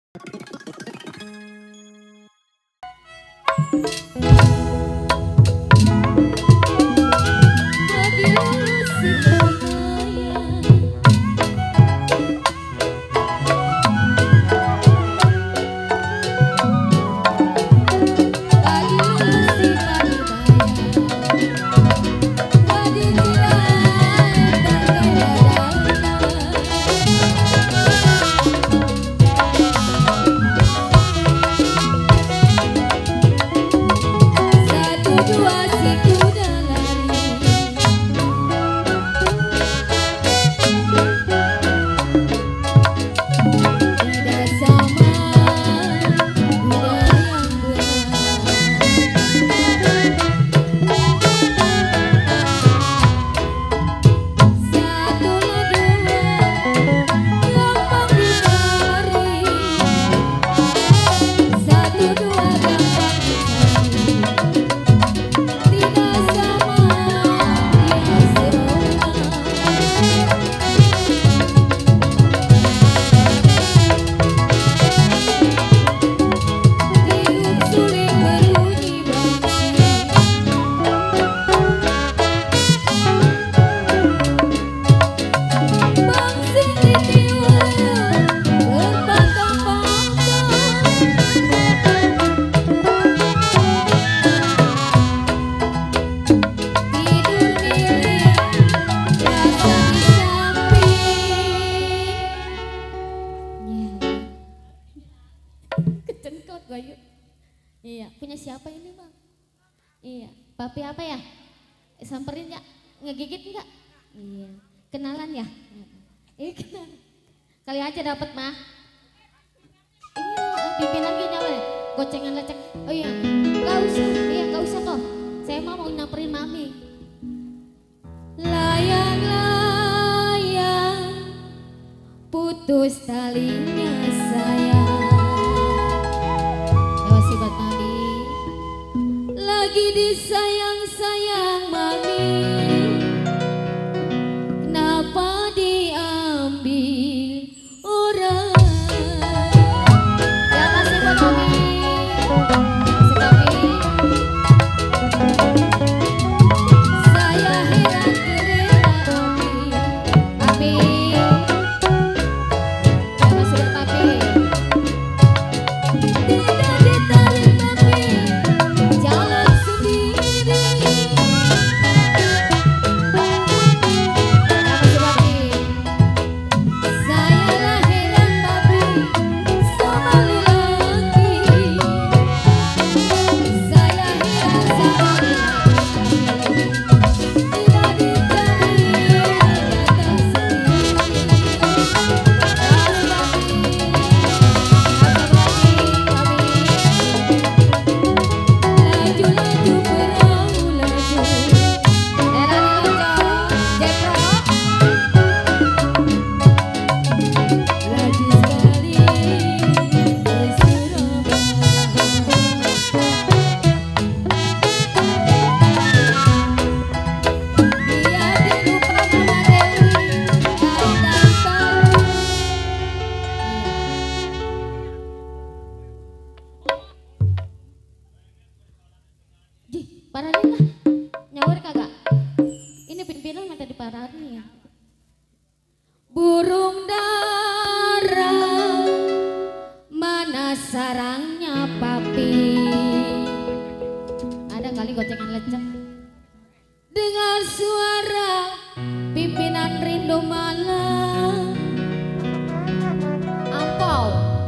Iya, punya siapa ini bang? Iya, papi apa ya? Samperin ya, ngegigit enggak? Iya, kenalan ya? Iya kenalan. Kali aja dapat mah. Iya, pimpinan gini apa ya? Gocengan lecek. Oh iya, nggak usah toh. Saya mau nyamperin mami. Layang-layang, putus talinya sayang. Lagi disayang-sayang mami, kenapa diambil orang? Ya kasih buat mami, kasih mami. Saya heran kerana mami, ya kasih buat mami. Tidak ditarik mami, jalan. Parahin lah, nyawar kagak? Ini pimpinan minta diparahin ya. Burung dara, mana sarangnya papi? Ada kali gocengan lecek. Dengar suara pimpinan rindu malam. Ampau.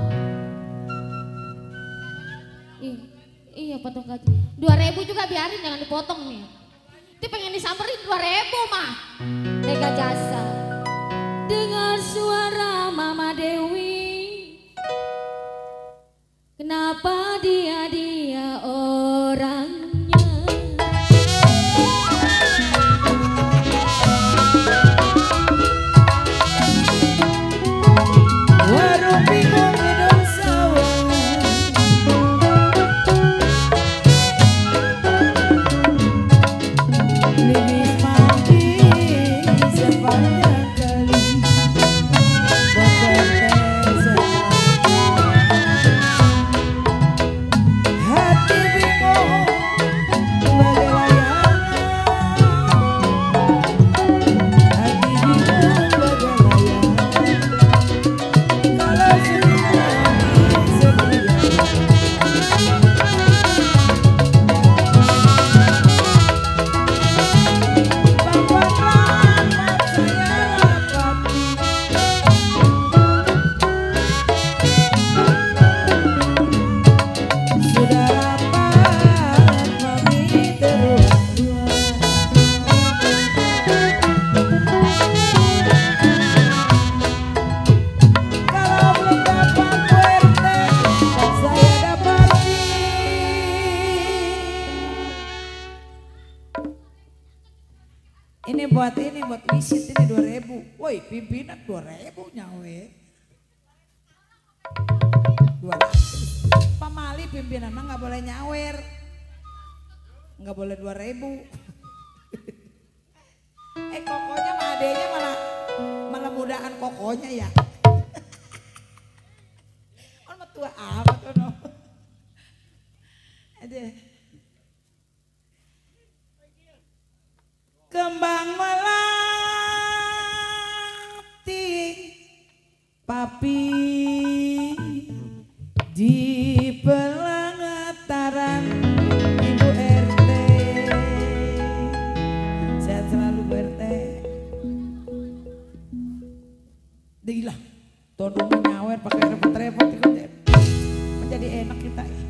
Iya potong gaji. 2.000 juga biarin, jangan dipotong nih. Itu pengen disamperin 2.000 mah. Tega jasa. Dengar suara Mama Dewi, kenapa dia orangnya? Warung bingung hidung sawah, lilis mati sepanjang kali. buat ini, buat visit ini 2.000. Woi, pimpinan 2.000 nyawe. 200. Pamali pimpinan mah nggak boleh nyawer. Nggak boleh 2.000. Kokonya mah adenya malah mudaan kokonya ya. Orang tua amat tuh no. Ada. Kembang melati papi di pelangataran Ibu RT. Sehat selalu Bu RT. Dilah, todong nyawer pakai repot-repot itu menjadi enak kita ya.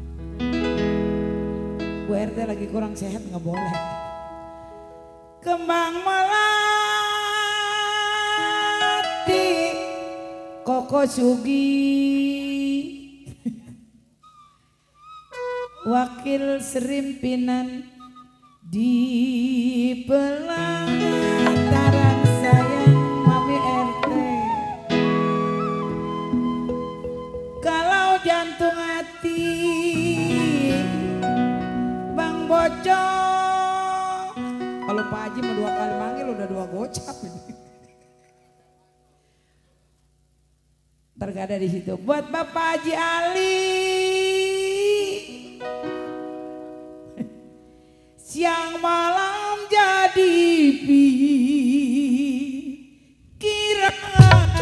Bu RT lagi kurang sehat nggak boleh. Kembang melati Koko Sugi wakil serimpinan di pelataran sayang Mami RT. Kalau jantung hati Bang Bocor, kalau Pak Haji mau 2 kali manggil udah 2 gocap ini. Ntar gak ada di situ. Buat Bapak Haji Ali, siang malam jadi pikiran.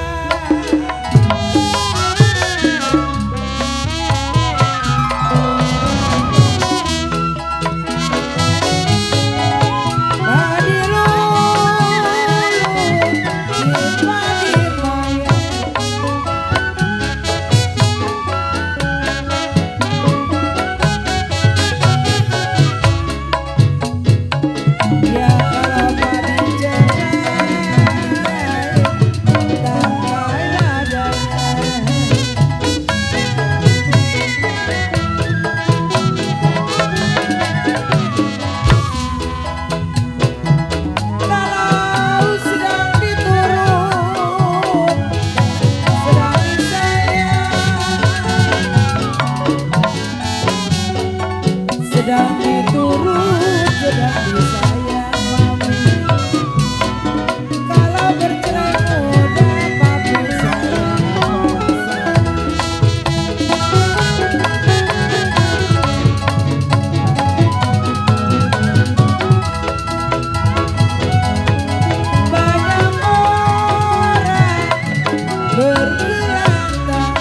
Sedang diturut, sedang disayang Mami. Kalau bercerai muda Papi sayang merasa. Banyak orang bergelantungan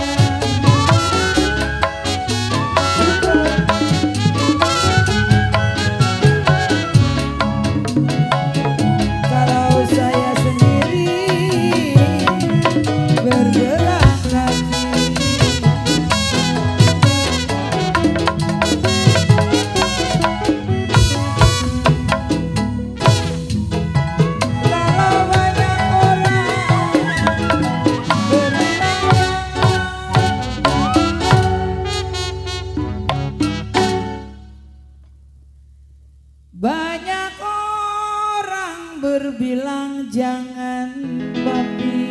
banyak orang berbilang jangan Papi.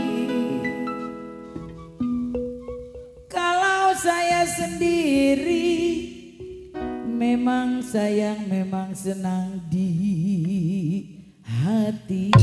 Kalau saya sendiri memang sayang, memang senang di hati.